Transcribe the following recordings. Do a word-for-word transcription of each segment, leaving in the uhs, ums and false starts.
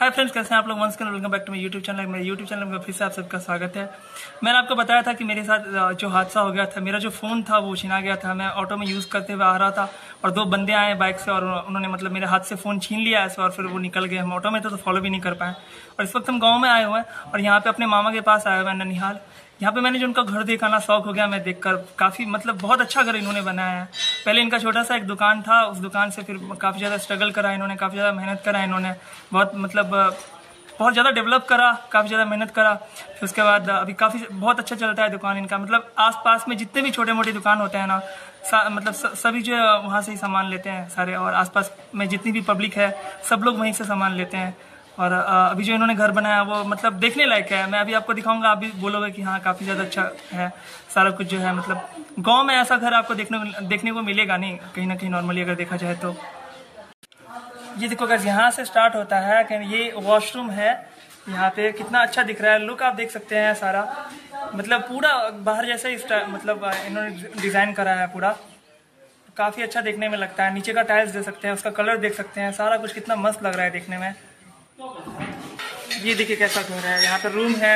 Hi friends, कैसे हैं आप लोग। वंस के welcome back to my YouTube channel. मेरे यूट्यूब चैनल में फिर से आप सबका स्वागत है। मैंने आपको बताया था कि मेरे साथ जो हादसा हो गया था, मेरा जो फ़ोन था वो छीना गया था। मैं ऑटो में यूज़ करते हुए आ रहा था और दो बंदे आए बाइक से और उन्होंने मतलब मेरे हाथ से फ़ोन छीन लिया ऐसे और फिर वो निकल गए। हम ऑटो में थे तो फॉलो भी नहीं कर पाए। और इस वक्त हम गाँव में आए हुए हैं और यहाँ पे अपने मामा के पास आए हुए हैं ननिहाल। यहाँ पे मैंने जो उनका घर देखा ना, शौक हो गया मैं देखकर। काफ़ी मतलब बहुत अच्छा घर इन्होंने बनाया है। पहले इनका छोटा सा एक दुकान था, उस दुकान से फिर काफ़ी ज़्यादा स्ट्रगल करा इन्होंने, काफ़ी ज़्यादा मेहनत करा इन्होंने, बहुत मतलब बहुत ज़्यादा डेवलप करा, काफ़ी ज़्यादा मेहनत करा। फिर उसके बाद अभी काफ़ी बहुत अच्छा चलता है दुकान इनका। मतलब आसपास में जितने भी छोटे मोटे दुकान होते हैं ना, मतलब स, सभी जो है वहाँ से ही सामान लेते हैं सारे। और आसपास में जितनी भी पब्लिक है सब लोग वहीं से सामान लेते हैं। और अभी जो इन्होंने घर बनाया वो मतलब देखने लायक है। मैं अभी आपको दिखाऊंगा, आप भी बोलोगे कि हाँ काफ़ी ज़्यादा अच्छा है सारा कुछ जो है। मतलब गांव में ऐसा घर आपको देखने देखने को मिलेगा नहीं कहीं ना कहीं नॉर्मली अगर देखा जाए तो। ये देखो गाइस, यहाँ से स्टार्ट होता है कि ये वॉशरूम है। यहाँ पे कितना अच्छा दिख रहा है, लुक आप देख सकते हैं सारा। मतलब पूरा बाहर जैसा ही मतलब इन्होंने डिज़ाइन करा है पूरा, काफ़ी अच्छा देखने में लगता है। नीचे का टाइल्स देख सकते हैं, उसका कलर देख सकते हैं, सारा कुछ कितना मस्त लग रहा है देखने में। ये देखिए कैसा घर है। यहाँ पे रूम है,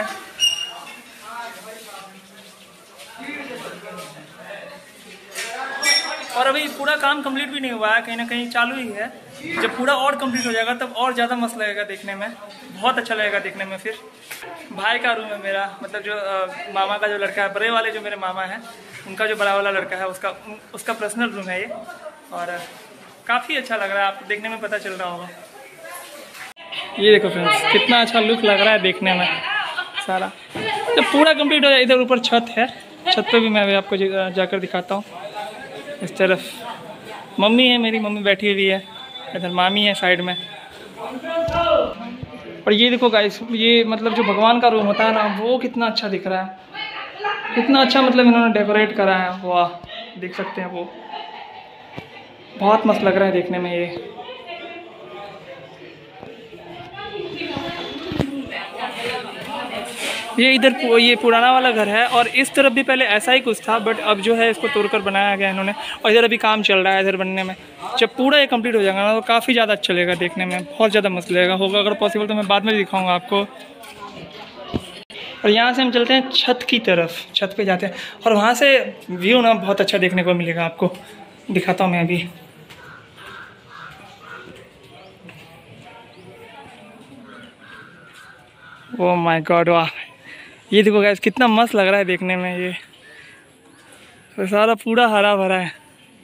और अभी पूरा काम कंप्लीट भी नहीं हुआ है, कहीं ना कहीं चालू ही है। जब पूरा और कंप्लीट हो जाएगा तब और ज़्यादा मस्त लगेगा देखने में, बहुत अच्छा लगेगा देखने में। फिर भाई का रूम है मेरा, मतलब जो आ, मामा का जो लड़का है, बड़े वाले जो मेरे मामा हैं उनका जो बड़ा वाला लड़का है उसका उसका पर्सनल रूम है ये। और काफ़ी अच्छा लग रहा है, आपको देखने में पता चल रहा होगा। ये देखो फ्रेंड्स, कितना अच्छा लुक लग रहा है देखने में सारा। जब पूरा कंप्लीट हो जाए, इधर ऊपर छत है, छत पे भी मैं अभी आपको जाकर दिखाता हूँ। इस तरफ मम्मी है, मेरी मम्मी बैठी हुई है, इधर मामी है साइड में। और ये देखो गाइस, ये मतलब जो भगवान का रूम होता है ना, वो कितना अच्छा दिख रहा है, कितना अच्छा मतलब इन्होंने डेकोरेट करा है। वाह, देख सकते हैं वो बहुत मस्त लग रहा है देखने में। ये ये इधर ये पुराना वाला घर है और इस तरफ भी पहले ऐसा ही कुछ था, बट अब जो है इसको तोड़कर बनाया गया इन्होंने। और इधर अभी काम चल रहा है इधर बनने में। जब पूरा ये कंप्लीट हो जाएगा ना तो काफ़ी ज़्यादा अच्छा लगेगा देखने में, बहुत ज़्यादा मस्त लगेगा। होगा अगर पॉसिबल तो मैं बाद में दिखाऊंगा आपको। और यहाँ से हम चलते हैं छत की तरफ, छत पे जाते हैं और वहाँ से व्यू ना बहुत अच्छा देखने को मिलेगा आपको। दिखाता हूँ मैं अभी। ओह माय गॉड, वाह, ये देखो गाइस कितना मस्त लग रहा है देखने में। ये तो सारा पूरा हरा भरा है।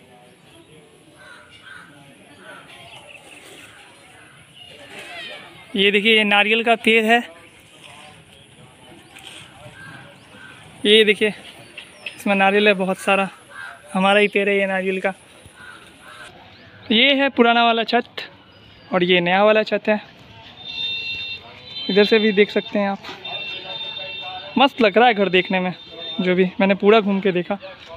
ये देखिए, ये नारियल का पेड़ है। ये देखिए इसमें नारियल है बहुत सारा, हमारा ही पेड़ है ये नारियल का। ये है पुराना वाला छत और ये नया वाला छत है। इधर से भी देख सकते हैं आप, मस्त लग रहा है घर देखने में। जो भी मैंने पूरा घूम के देखा,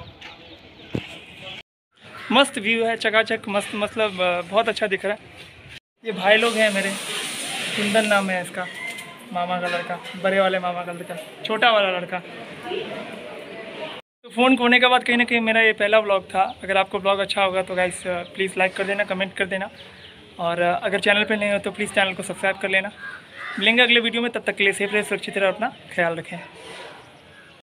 मस्त व्यू है, चकाचक मस्त, मतलब बहुत अच्छा दिख रहा है। ये भाई लोग हैं मेरे, कुंदन नाम है इसका, मामा का लड़का, बड़े वाले मामा का लड़का, छोटा वाला लड़का। तो फ़ोन खोने के बाद कहीं ना कहीं मेरा ये पहला व्लॉग था। अगर आपको व्लॉग अच्छा होगा तो गाइस प्लीज़ लाइक कर देना, कमेंट कर देना, और अगर चैनल पे नहीं हो तो प्लीज़ चैनल को सब्सक्राइब कर लेना। मिलेंगे अगले वीडियो में, तब तक के लिए सेफ रहे, सुरक्षित रहे, अपना ख्याल रखें।